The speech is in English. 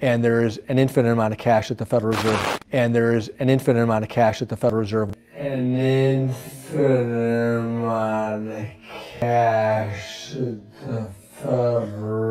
And there is an infinite amount of cash at the Federal Reserve. And there is an infinite amount of cash at the Federal Reserve. An infinite amount of cash at the Federal